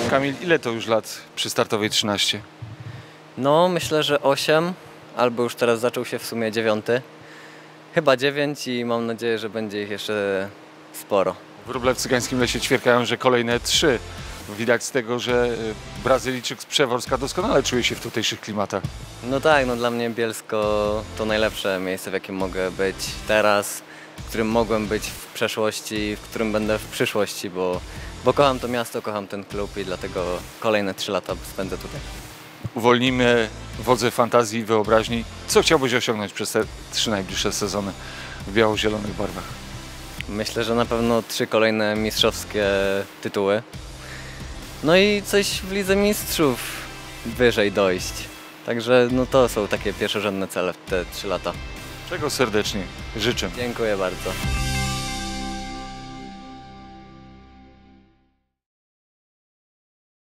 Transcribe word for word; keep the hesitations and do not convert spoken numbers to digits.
Kamil, ile to już lat przy startowej trzynaście? No, myślę, że osiem, albo już teraz zaczął się w sumie dziewiąty. Chyba dziewięć i mam nadzieję, że będzie ich jeszcze sporo. Wróble w Cygańskim Lesie ćwierkają, że kolejne trzy. Widać z tego, że Brazylijczyk z Przeworska doskonale czuje się w tutejszych klimatach. No tak, no dla mnie Bielsko to najlepsze miejsce, w jakim mogę być teraz, w którym mogłem być w przeszłości, w którym będę w przyszłości, bo, bo kocham to miasto, kocham ten klub i dlatego kolejne trzy lata spędzę tutaj. Uwolnimy wodze fantazji i wyobraźni. Co chciałbyś osiągnąć przez te trzy najbliższe sezony w biało-zielonych barwach? Myślę, że na pewno trzy kolejne mistrzowskie tytuły. No i coś w Lidze Mistrzów wyżej dojść. Także no to są takie pierwszorzędne cele w te trzy lata. Czego serdecznie życzę. Dziękuję bardzo.